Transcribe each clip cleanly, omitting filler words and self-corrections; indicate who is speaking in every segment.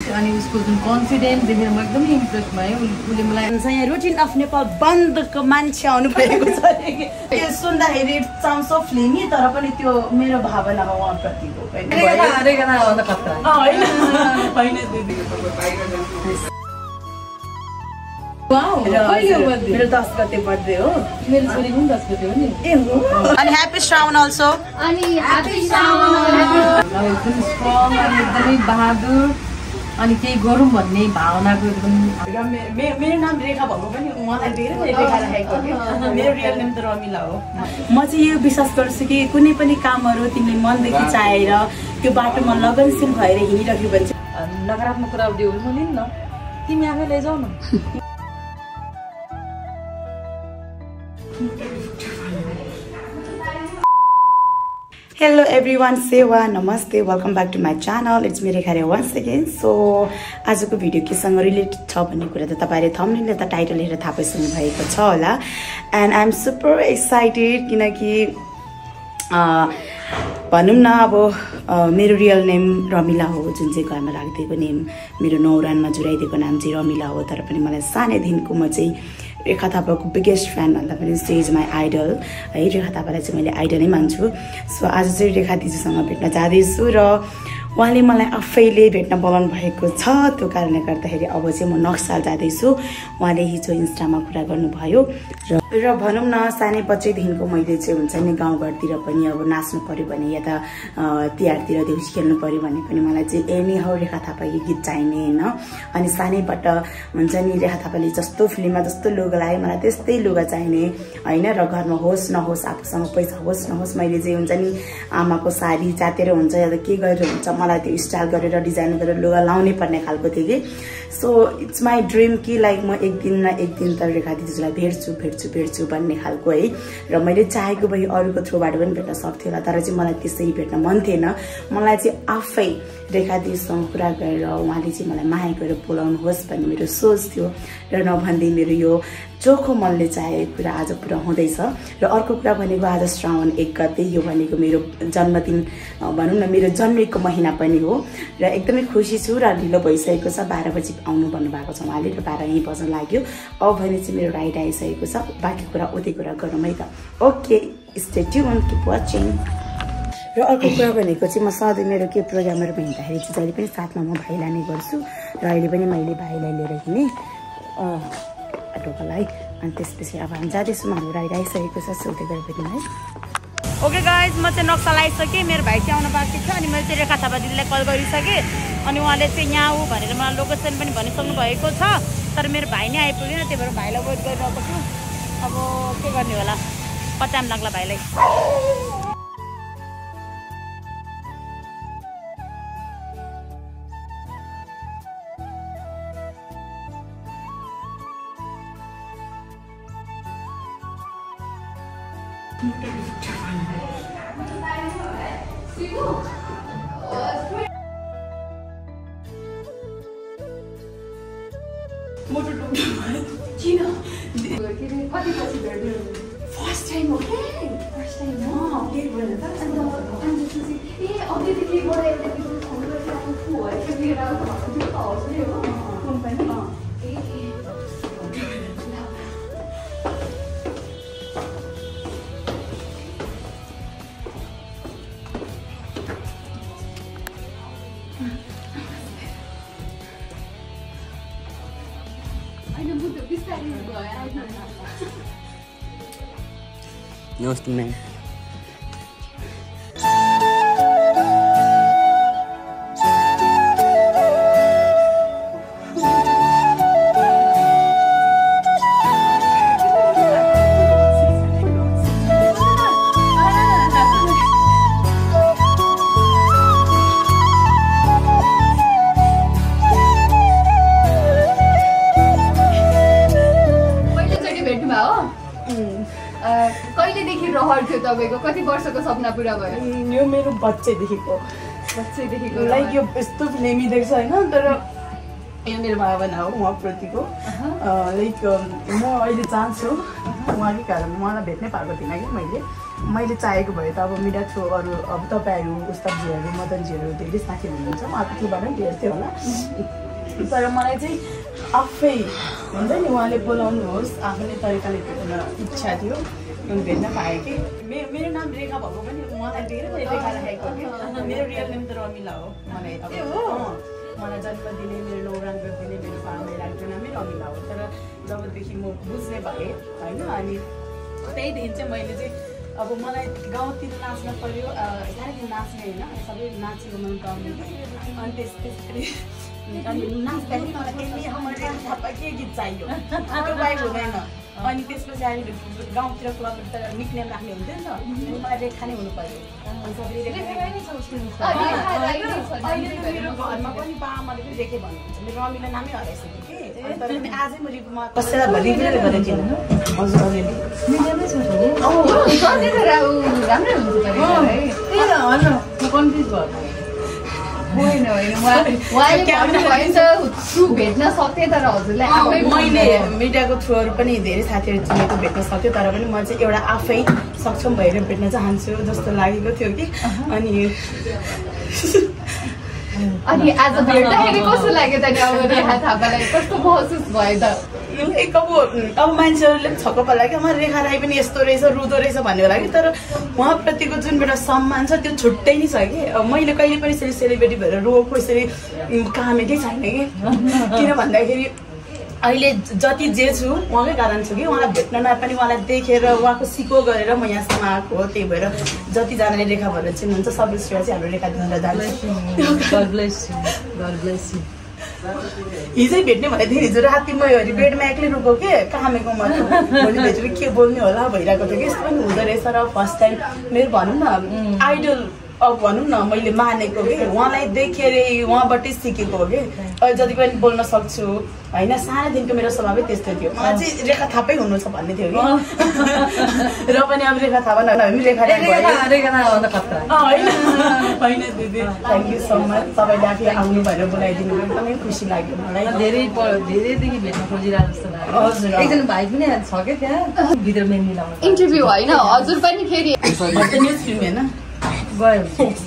Speaker 1: अनि उसको जुन कन्फिडेन्स देखेर म एकदमै इम्प्रेस भएँ। उसले मलाई
Speaker 2: यहाँ रुटिन अफ नेपाल बन्दको मान्छे आउनु भएको छ त्यो सुन्दाखेरि इट साउन्ड सो फ्लिमी तर पनि त्यो मेरो भावना हो उहाँप्रतिको मेरो 10 गते बर्थडे हो।
Speaker 1: मेरो छोरी पनि 10 गते हो नि।
Speaker 2: अनि ह्यापी श्रावण अल्सो।
Speaker 3: अनि ह्यापी श्रावण
Speaker 1: एकदम स्ट्रङ अनि एकदमै बहादुर अनि केही गरौँ भन्ने भावनाको एकदम।
Speaker 2: मेरो नाम रेखा भएको पनि उहाँलाई धेरै रेखा राखेको थियो। मेरो रियल नेम त रमिला हो। म चाहिँ यो विश्वास गर्छु कि कुनै पनि कामहरू तिमीले मनदेखि चाहेर त्यो बाटोमा लगनशील भएर हिँडिरह्यो भने
Speaker 1: नकारात्मक कुरा दियो भने म लिन्न, तिमी आफै लैजाऊ न।
Speaker 2: Hello everyone, सेवा नमस्ते, welcome back to my channel. It's me Rekha once again. So आजको भिडियो केसँग रिलेटेड छ भन्ने कुरा त तपाईँले थम्बनेलले त टाइटल हेरेर थाहा पाइसक्नु भएको छ होला। And I am super excited किनकि भनौँ न अब मेरो रियल नेम रमिला हो, जुन चाहिँ घरमा राखिदिएको नेम, मेरो नौरानमा जुराइदिएको नाम चाहिँ रमिला हो। तर पनि मलाई सानैदेखिको म चाहिँ रेखा थापाको बिगेस्ट फ्यान भन्दा पनि सी इज माई आइडल है। रेखा थापालाई चाहिँ मैले आइडलै मान्छु। सो आज चाहिँ रेखा दिदीसँग भेट्न जाँदैछु र उहाँले मलाई आफैले भेट्न बोलाउनु भएको छ। त्यो कारणले गर्दाखेरि अब चाहिँ म नक्साल जाँदैछु। उहाँले हिजो इन्स्टामा कुरा गर्नुभयो र भनौँ न सानै बच्चैदेखिको मैले चाहिँ हुन्छ नि गाउँघरतिर पनि अब नाच्नु पऱ्यो भने या त तिहारतिर देउसी खेल्नु पऱ्यो भने पनि मलाई चाहिँ एनी हाउ रेखा थापाको गीत चाहिने होइन। अनि सानैबाट हुन्छ नि रेखा थापाले जस्तो फिल्ममा जस्तो लुगा लगाए मलाई त्यस्तै लुगा चाहिने होइन। र घरमा होस् नहोस्, आफूसँग पैसा होस् नहोस्, मैले चाहिँ हुन्छ नि आमाको साडी चातेर हुन्छ या त के गरेर हुन्छ मलाई त्यो स्टाइल गरेर डिजाइन गरेर लुगा लाउनै पर्ने खालको थियो कि। सो इट्स माई ड्रिम कि लाइक म एक दिन न एक दिन त रेखा दिदीलाई भेट्छु भन्ने खालको है। र मैले चाहेको भए अरूको थ्रुबाट पनि भेट्न सक्थेँ होला, तर चाहिँ मलाई त्यसरी भेट्न मन थिएन। मलाई चाहिँ आफै रेखा दिदीसँग कुरा गरेर उहाँले चाहिँ मलाई माया गरेर बोलाउनुहोस् भन्ने मेरो सोच थियो। र नभन्दै मेरो यो चोखो मनले चाहेको कुरा आज पुरा हुँदैछ। र अर्को कुरा भनेको आज श्रावण 1 गते, यो भनेको मेरो जन्मदिन भनौँ न, मेरो जन्मेको महिना पनि हो। र एकदमै खुसी छु र ढिलो भइसकेको छ। 12 बजी आउनु भन्नुभएको छ उहाँले र 12 यहीँ बज्न लाग्यो। अब भने चाहिँ मेरो राइड आइसकेको छ। बाँकी कुरा उतै कुरा गरौँ है त। Okay, stay tune, keep watching. र अर्को कुरा भनेको चाहिँ म सधैँ मेरो के प्रोग्रामहरू हिँड्दाखेरि चाहिँ जहिले पनि साथमा म भाइलाई नै गर्छु। र अहिले पनि मैले भाइलाई लिएर हिँडेँ बाटोकोलाई। अनि त्यसपछि अब हामी जाँदैछौँ, हाम्रो राइड आइसकेको छ। सोध्दै गएर भेटौँ है।
Speaker 4: ओके गाइज, म चाहिँ नक्सा लगाइसकेँ। मेरो भाइ चाहिँ आउनु बाँकी छ। अनि मैले चाहिँ रेखा थापा दिदीलाई कल गरिसकेँ। अनि उहाँले चाहिँ यहाँ हो भनेर मलाई लोकेसन पनि भनिसक्नु भएको छ। तर मेरो भाइ नै आइपुगेन, त्यही भएर भाइलाई वेट गरिरहेको छु। अब के गर्ने होला, कति टाइम लाग्ला भाइलाई।
Speaker 2: फर्स्ट टाइम हो
Speaker 5: नमस्ते मैम।
Speaker 3: कहिलेदेखि रहर थियो तपाईँको? कति वर्षको सपना पुरा भयो?
Speaker 2: यो मेरो बच्चैदेखिको लाइक यो यस्तो फिल्मी देख्छ होइन, तर यो मेरो भावना हो उहाँप्रतिको। लाइक म अहिले चाहन्छु उहाँकै कारण उहाँलाई भेट्नै पाएको थिइनँ कि मैले। मैले चाहेको भए त अब मिडिया थ्रु अरू अब तपाईँहरू उस्तादजीहरू मदनजीहरू धेरै साथी हुनुहुन्छ उहाँको थ्रुबाट पनि भेट्थ्यो होला तर मलाई चाहिँ आफै हुन्छ नि उहाँले बोलाउनुहोस् आफ्नै तरिकाले भेट्न इच्छा थियो भेट्न पाएँ कि मेरो नाम रेखा भएको पनि उहाँलाई धेरै रेखा राखेको कि मेरो रियल नेम त रमिला हो मलाई अब मलाई जन्म दिने मेरो नौरान गरिदिने मेरो बाबाले राखेको नामै रमिला हो तर जबदेखि म बुझ्ने भएँ होइन अनि त्यहीदेखि चाहिँ मैले चाहिँ अब मलाई गाउँतिर नाच्न पऱ्यो साह्रै नाच्ने होइन सबै नाचेको मन पाउने अनि त्यसपछि अनि नाच्दाखेरि मलाई थापा के गीत चाहियो त्यो बाहेक हुँदैन अनि त्यसपछि अहिले गाउँतिर क्लबतिर निक्नेम राख्ने हुन्थ्यो नि त मलाई रेखा नै हुनु पऱ्यो अहिले मेरो घरमा पनि बाबाले पनि रेखे भन्नुहुन्छ मेरो रमिला नामै हराइसक्यो कि तर पनि आजै म कसैलाई रिभिल गरेको थिएन हजुर अलिअलि
Speaker 3: भेट्न सक्थे तर हजुरलाई
Speaker 2: मैले मिडियाको थ्रुहरू पनि धेरै साथीहरू चिनेको भेट्न सक्थ्यो तर पनि म चाहिँ एउटा आफै सक्षम भएर भेट्न चाहन्छु जस्तो लागेको थियो कि
Speaker 3: अनि आज भेट्दाखेरि कस्तो लाग्यो त अब रेखा थापालाई कस्तो महसुस भयो त
Speaker 2: अब मान्छेहरूले पनि छक्क पर्ला कि रेखा राई पनि यस्तो रहेछ रुदो रहेछ भन्ने होला कि तर उहाँप्रतिको जुन एउटा सम्मान छ त्यो छुट्टै नै छ कि मैले कहिले पनि यसरी सेलिब्रेटी भएर रोएको यसरी कामेकै छैन कि किन भन्दाखेरि अहिले जति जे छु उहाँकै कारण छु कि उहाँलाई भेट्न नपाए उहाँलाई देखेर उहाँको सिको गरेर म यहाँसम्म आएको हो त्यही भएर जतिजनाले रेखा भनेर चिन्नुहुन्छ सबै श्रेय चाहिँ हाम्रो रेखा दिएर जान्छ हिजै भेट्ने भनेको थिएँ हिजो राति म बेडमा एक्लै रोको के कामेको म भोलि भेटेर के बोल्ने होला भइरहेको थियो कि यस्तो पनि हुँदो रहेछ र फर्स्ट टाइम मेरो भनौँ न आइडल अब भनौँ न मैले मानेको कि उहाँलाई देखेर उहाँबाटै सिकेको हो कि अहिले जति पनि बोल्न सक्छु होइन सानैदेखिको मेरो स्वभावै त्यस्तो थियो मलाई चाहिँ रेखा थापै हुनु छ भन्ने थियो कि र पनि अब रेखा थापा नभए रेखा होइन दिदी थ्याङ्क यू सो मच तपाईँले आफै आउनु भएर बोलाइदिनु एकदमै खुसी लाग्यो मलाई
Speaker 1: धेरैदेखि भेट्न खोजिरहेको जस्तो लाग्यो हजुर एकजना भाइ पनि छ क्या त्यहाँ भित्र मेन मिलाउनु
Speaker 3: इन्टरभ्यू होइन हजुर पनि फेरि
Speaker 2: न्युज फिल्म होइन
Speaker 1: गयो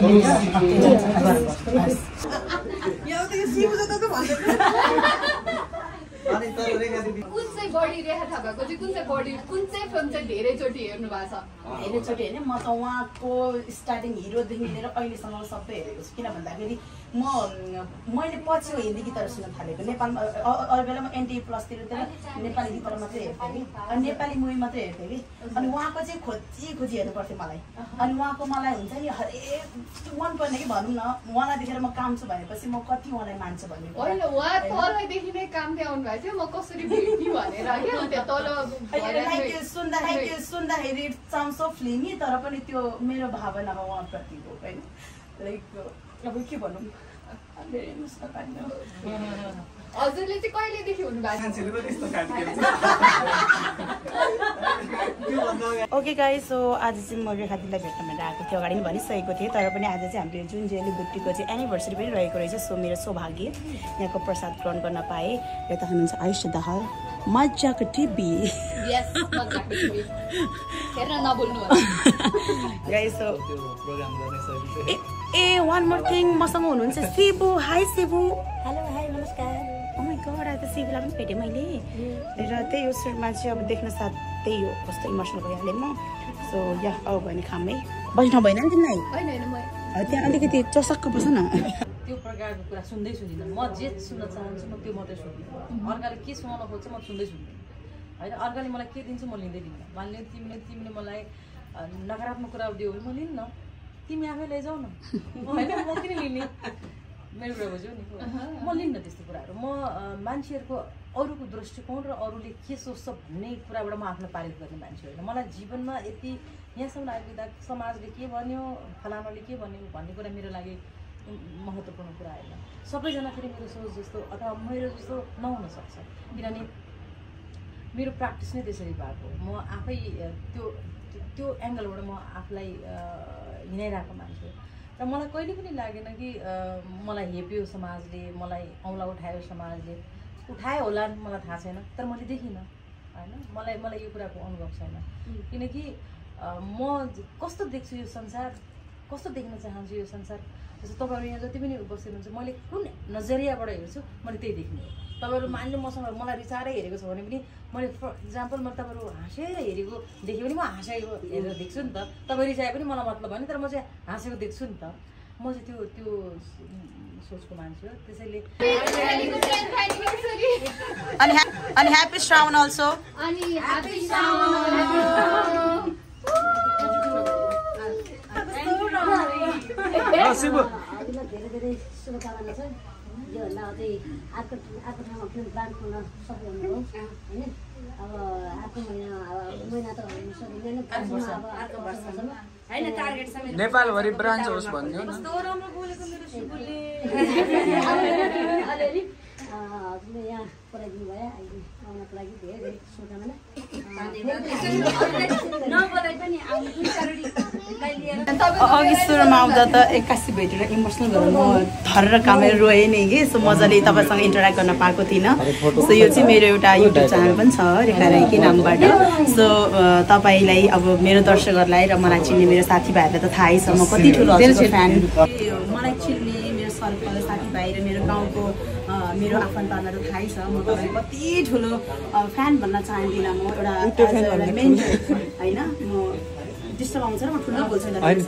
Speaker 3: कुन चाहिँ बढी रेखा थापाको चाहिँ कुन चाहिँ फिल्म चाहिँ धेरैचोटि हेर्नु भएको छ
Speaker 2: धेरैचोटि होइन म त उहाँको स्टार्टिङ हिरोदेखि लिएर अहिलेसम्म सबै हेरेको छु किन भन्दाखेरि मैले पछि हो हिन्दी गीतहरू सुन्न थालेको नेपालमा अरू बेला म एनटिभी प्लसतिर नेपाली गीतहरू मात्रै हेर्थेँ कि अनि नेपाली मुभी मात्रै हेर्थेँ कि अनि उहाँको चाहिँ खोजी हेर्नु पर्थ्यो मलाई अनि उहाँको मलाई हुन्छ नि हरेक मनपर्ने कि भनौँ न उहाँलाई देखेर म काम छु भनेपछि म कति उहाँलाई मान्छु भन्ने
Speaker 3: होइन उहाँ तलदेखि नै काम थियो आउनु भएको थियो म कसरी भेट्ने भनेर
Speaker 2: सुन्दाखेरि साउन्ड सो फिल्मी तर पनि त्यो मेरो भावना हो उहाँप्रतिको होइन लाइक अब के भनौँ
Speaker 3: हजुरले चाहिँ कहिलेदेखि हुनु भएको
Speaker 2: ओके गाइस सो आज चाहिँ म रेखा दिदीलाई भेट्न भनेर आएको थियो अगाडि पनि भनिसकेको थिएँ तर पनि आज चाहिँ हाम्रो जुन जेली बुट्टीको चाहिँ एनिभर्सरी पनि रहेको रहेछ सो मेरो सौभाग्य यहाँको प्रसाद ग्रहण गर्न पाएँ यता हुनुहुन्छ आयुष दाहाल मजाको TV guys so a one more thing मसँग हुनुहुन्छ Shibu hi Shibu hello hi नमस्कार ओ माय गॉड आज त शिबुलाई पनि भेटेँ मैले र त्यही हो सुरुमा चाहिँ अब देख्न साथ त्यही हो कस्तो इमोसनल भइहालेँ म सो या अब भने खामै बस्न भएन नि तिमीलाई त्यहाँ अलिकति चसक्क बस न
Speaker 1: त्यो प्रकारको कुरा सुन्दै सुन्दिनँ म जे सुन्न चाहन्छु म त्यो मात्रै सुन्दिनँ अर्काले के सुनाउन खोज्छ म सुन्दै सुन्दिनँ होइन अर्काले मलाई के दिन्छ म लिँदै दिन्न मान्ने तिमीले मलाई नकारात्मक कुरा दियो भने म लिन्न तिमी आफै लैजाऊ न होइन म किन लिने मेरो कुरा बुझ्यौ नि म लिन्न त्यस्तो कुराहरू म मान्छेहरूको अरूको दृष्टिकोण र अरूले के सोच्छ भन्ने कुराबाट म आफ्नो पारित गर्ने मान्छे होइन मलाई जीवनमा यति यहाँसम्म आइपुग्दा समाजले के भन्यो फलानाले के भन्यो भन्ने कुरा मेरो लागि महत्त्वपूर्ण कुरा होइन सबैजना फेरि मेरो सोच जस्तो अथवा मेरो जस्तो नहुन सक्छ किनभने मेरो प्र्याक्टिस नै त्यसरी भएको म आफै त्यो एङ्गलबाट म आफूलाई हिँडाइरहेको मान्छे र मलाई कहिले पनि लागेन कि मलाई हेप्यो समाजले मलाई औँला उठायो समाजले उठायो होला मलाई थाहा छैन तर मैले देखिनँ होइन मलाई यो कुराको अनुभव छैन किनकि म कस्तो देख्छु यो संसार, कस्तो देख्न चाहन्छु यो संसार, जस्तो तपाईँहरू यहाँ जति पनि बसेर हुन्छ मैले कुन नजरियाबाट हेर्छु मैले त्यही देख्ने हो। तपाईँहरू मान्नु मसँग मलाई रिसाएर हेरेको छ भने पनि मैले फर इक्जाम्पल मैले तपाईँहरू हाँसेर हेरेको देखेँ पनि म हाँसेको हेरेर देख्छु नि त। तपाईँ रिसाए पनि मलाई मतलब भएन, तर म चाहिँ हाँसेको देख्छु नि त। म चाहिँ त्यो सोचको मान्छे हो। त्यसैले
Speaker 4: अनि ह्याप्पी श्रावण अल्सो।
Speaker 3: अनि ह्याप्पी श्रावण।
Speaker 5: धेरै धेरै शुभकामना छ। योभन्दा अझै अर्को ठाउँमा फिल्म प्लान गर्न सक्नु हो होइन। अब अर्को महिना त हुनु सकिँदैन,
Speaker 6: नेपालभरि ब्रान्च होस् भन्नु न।
Speaker 5: अलिअलि हजुरले यहाँ पढाइदिनु भयो, अहिले आउनको लागि धेरै धेरै शुभकामना।
Speaker 2: अघि सुरुमा आउँदा त एक्कासी भेटेर इमोसनल भएर म धरेर कामेर रोएँ नि कि। सो मजाले तपाईँसँग इन्टरेक्ट गर्न पाएको थिइनँ। सो यो चाहिँ मेरो एउटा युट्युब च्यानल पनि छ रेखा राईकै नामबाट। सो तपाईँलाई अब मेरो दर्शकहरूलाई र मलाई चिन्ने मेरो साथीभाइहरूलाई त थाहै छ म कति ठुलो फ्यान। मलाई चिन्ने मेरो सर्कल साथीभाइ र मेरो गाउँको मेरो आफन्तहरूलाई त थाहै छ म तपाईँको कति ठुलो फ्यान भन्न चाहदिनँ। म एउटा मेन होइन, म डिस्टर्ब आउँछ र म ठुलो बोल्छु होइन,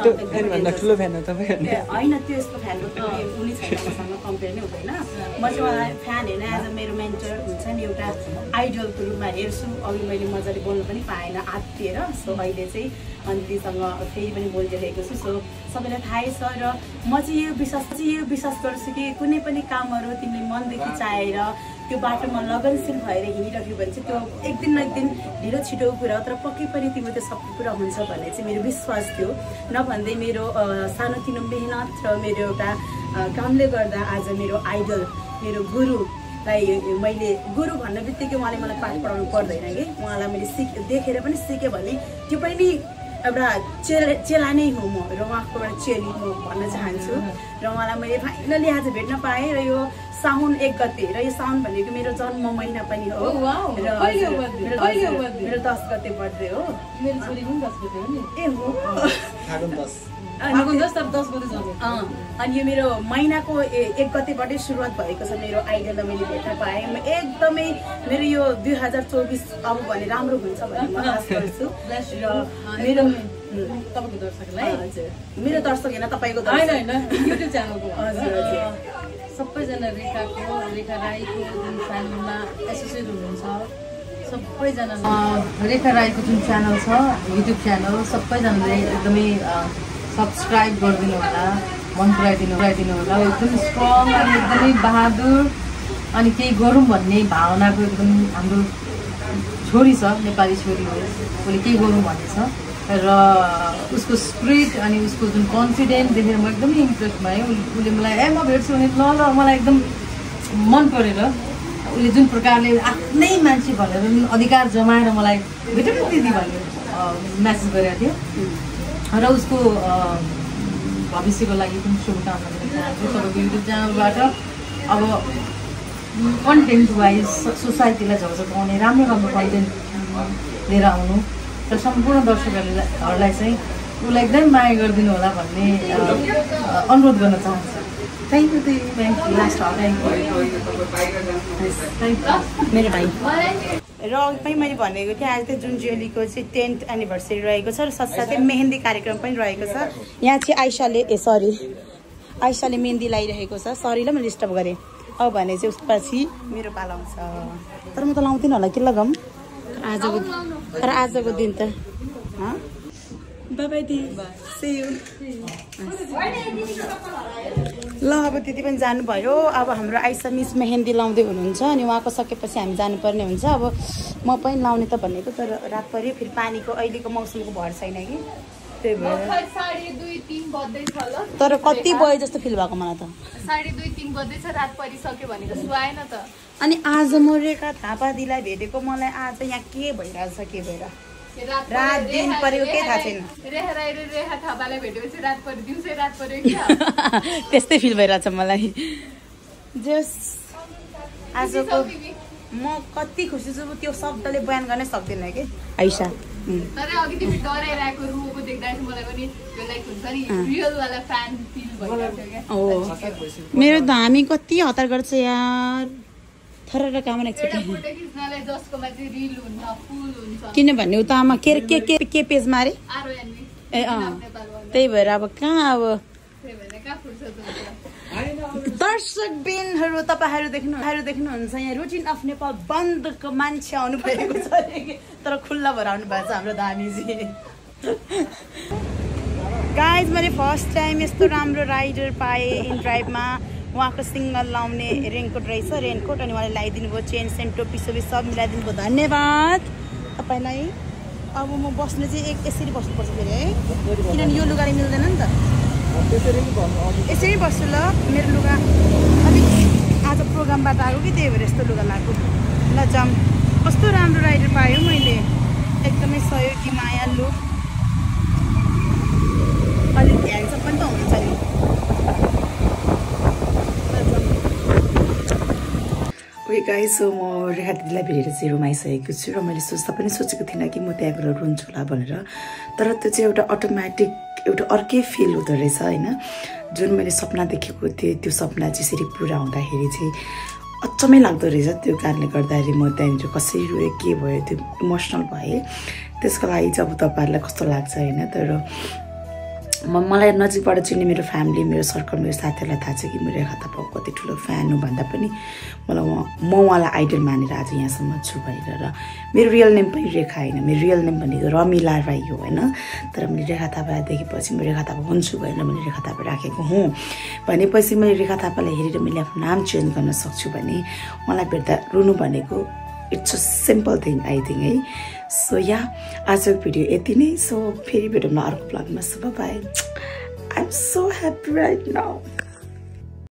Speaker 2: त्यो यस्तो फ्यानको त उनी छैन मसँग, कम्पेयर नै हुँदैन। म चाहिँ उहाँलाई फ्यान होइन, एज अ मेरो मेन्टर हुन्छ नि, एउटा आइडलको रूपमा हेर्छु। अघि मैले मजाले बोल्नु पनि पाएन आत्तिएर। सो अहिले चाहिँ अन्तिसँग फेरि पनि बोलिरहेको छु। सो सबैलाई थाहै छ र म चाहिँ यो विश्वास गर्छु कि कुनै पनि कामहरू तिमीले मनदेखि चाहेर त्यो बाटोमा लगनशील भएर हिँडिराख्यो भने चाहिँ त्यो एक दिन न एक दिन ढिलो छिटो कुरा हो, तर पक्कै पनि तिम्रो त्यो सबै कुरा हुन्छ भन्ने चाहिँ मेरो विश्वास थियो। नभन्दै मेरो सानोतिनो मेहनत र मेरो एउटा कामले गर्दा आज मेरो आइडल, मेरो गुरुलाई मैले गुरु भन्ने बित्तिकै उहाँले मलाई पाठ पढाउनु पर्दैन कि। उहाँलाई मैले देखेर पनि सिकेँ भने त्यो पनि एउटा चेला नै हो म, र उहाँको एउटा चेली म भन्न चाहन्छु। र उहाँलाई मैले फाइनली आज भेट्न पाएँ। र यो साउन 1 गते, र यो साउन भनेको मेरो जन्म महिना पनि हो, र मेरो 10 गते बर्थडे हो।
Speaker 1: मेरो छोरी पनि 10 गते हो नि।
Speaker 2: ए हो,
Speaker 1: अनि
Speaker 2: यो मेरो महिनाको 1 गतेबाटै सुरुवात भएको छ मेरो आइडललाई मैले भेट्न पाएँ। म एकदमै मेरो यो 2024 अब भने राम्रो हुन्छ भन्ने म आशा गर्छु। र मेरो
Speaker 1: तपाईँको दर्शकलाई,
Speaker 2: हजुर मेरो दर्शक होइन तपाईँको
Speaker 1: होइन युट्युब च्यानलको
Speaker 2: हजुर हजुर
Speaker 1: सबैजना रेखा राईको जुन च्यानलमा एसोसिएट हुनुहुन्छ सबैजना, रेखा राईको जुन च्यानल छ युट्युब च्यानल, सबैजनाले एकदमै सब्सक्राइब गरिदिनु होला, मन पराइदिनु होला। एकदम स्ट्रङ अनि एकदमै बहादुर अनि केही गरौँ भन्ने भावनाको एकदम हाम्रो छोरी छ, नेपाली छोरी हो, उसले केही गरौँ भन्ने छ। र उसको स्पिरिट अनि उसको जुन कन्फिडेन्ट देखेर म एकदमै इम्प्रेस भएँ। उसले मलाई म भेट्छु भने ल मलाई एकदम मन परेर उसले जुन प्रकारले आफ्नै मान्छे भनेर जुन अधिकार जमाएर मलाई भेटेर दिदी भन्ने म्यासेज गरेको थियो। र उसको भविष्यको लागि पनि शुभकामना दिन चाहन्छु तपाईँको युट्युब च्यानलबाट। अब कन्टेन्ट वाइज सोसाइटीलाई झल्झकाउने राम्रो कन्टेन्ट लिएर आउनु र सम्पूर्ण दर्शकहरूलाई चाहिँ उसलाई एकदमै माया गरिदिनु होला भन्ने अनुरोध गर्न चाहन्छु। थ्याङ्क यू लास्ट
Speaker 2: मेरो भाइ। र अघि मैले भनेको थिएँ आज चाहिँ जुन ज्वेलीको चाहिँ 10th एनिभर्सरी रहेको छ र साथसाथै मेहेन्दी कार्यक्रम पनि रहेको छ। यहाँ चाहिँ आइसाले मेहेन्दी लगाइरहेको छ। सरी ल मैले डिस्टर्ब गरेँ। अब भने चाहिँ उसपछि मेरो पाला आउँछ, तर म त लाउँदिनँ होला के लगाऊँ आजको दिन त। बाई दी, सी यू। ल अब त्यति पनि जानुभयो। अब हाम्रो आइसा मिस मेहेन्दी लाउँदै हुनुहुन्छ अनि उहाँको सकेपछि हामी जानुपर्ने हुन्छ। अब म पनि लाउने त भनेको, तर रात पऱ्यो फेरि पानीको अहिलेको मौसमको भर छैन कि, त्यही भएर। तर कति भयो जस्तो फिल भएको मलाई त।
Speaker 3: 2:30 बज्दैछ, रात परिसक्यो भनेर सुहाएन त।
Speaker 2: अनि आज म रेखा थापा दिदीलाई भेटेको, मलाई आज यहाँ के भइरहेछ के भएर रात दिन परेको केही थाहा छैन।
Speaker 3: रेखा थापालाई भेटेपछि रात पऱ्यो, दिउँसै रात पऱ्यो क्या।
Speaker 2: त्यस्तै फिल भइरहेछ मलाई। जस आजको म कति खुसी छु त्यो शब्दले बयान गर्नै सक्दिनँ कि आइसा।
Speaker 3: तर अघि तिमी डराइरहेको रोको देख्दा चाहिँ मलाई पनि यो लाइक हुन्छ नि रियल वाला फ्यान फिल भइरहेको क्या
Speaker 4: ओ मेरो त हामी कति हतार गर्छ यार थर काम
Speaker 3: एउटा फोटो खिच्नलाई जसकोमा चाहिँ रिल हुन्छ फुल हुन्छ
Speaker 4: किनभने उतामा के पेजमा अरे
Speaker 3: आरओएनबी
Speaker 4: ए त्यही भएर अब कहाँ अब
Speaker 3: त्यही भएर कहाँ फुर्सद हुन्छ
Speaker 4: दर्शक बिनहरू तपाईँहरू देख्नुहुन्छ यहाँ रुटिन अफ नेपाल बन्दको मान्छे आउनु भएको छ तर खुल्ला भएर आउनु भएको छ हाम्रो धामीजी गाइज मैले फर्स्ट टाइम यस्तो राम्रो राइडर पाएँ इन ड्राइभमा उहाँको सिङ्गल लाउने रेनकोट रहेछ रेनकोट अनि उहाँले लगाइदिनु भयो चेन सेन टोपी सोपी सब मिलाइदिनु भयो धन्यवाद तपाईँलाई अब म बस्नु चाहिँ यसरी बस्नुपर्छ फेरि है किनभने यो लुगाले मिल्दैन नि त यसरी बस्छु ल मेरो लुगा अलिक आज प्रोग्रामबाट आएको कि त्यही भएर यस्तो लुगा लगाएको ल जाम कस्तो राम्रो राइडर पायो मैले एकदमै सहयोगी मायालु अलिक ध्यानसम्म पनि त हुन्छ नि
Speaker 2: ओके गाइस सो म रेखा दिदीलाई भेटेर चाहिँ रुमाइसकेको छु र मैले सोच्दा पनि सोचेको थिइनँ कि म त्यहाँ गएर रुन्छु होला भनेर तर त्यो चाहिँ एउटा अटोमेटिक एउटा अर्कै फिल हुँदो रहेछ होइन जुन मैले सपना देखेको थिएँ त्यो सपना चाहिँ यसरी पुरा हुँदाखेरि चाहिँ अचम्मै लाग्दो रहेछ त्यो कारणले गर्दाखेरि म त्यहाँनिर कसरी रोएँ के भयो त्यो इमोसनल भएँ त्यसको लागि चाहिँ अब तपाईँहरूलाई कस्तो लाग्छ होइन तर मलाई नजिकबाट चिन्ने मेरो फ्यामिली मेरो सर्कल मेरो साथीहरूलाई थाहा छ कि मेरो रेखा थापाको कति ठुलो फ्यान हो भन्दा पनि मलाई म उहाँलाई आइडल मानेर आज यहाँसम्म छु भनेर र मेरो रियल नेम पनि रेखा होइन मेरो रियल नेम भनेको रमिला राई हो होइन तर मैले रेखा थापा देखेपछि म रेखा थापा हुन्छु भनेर मैले रेखा थापा राखेको हुँ भनेपछि मैले रेखा थापालाई हेरेर मैले आफ्नो नाम चेन्ज गर्न सक्छु भने उहाँलाई भेट्दा रुनु भनेको it's a simple thing I think है सो या आजको भिडियो यति नै सो फेरि भेटौँ न अर्को ब्लगमा so bye I am so happy right now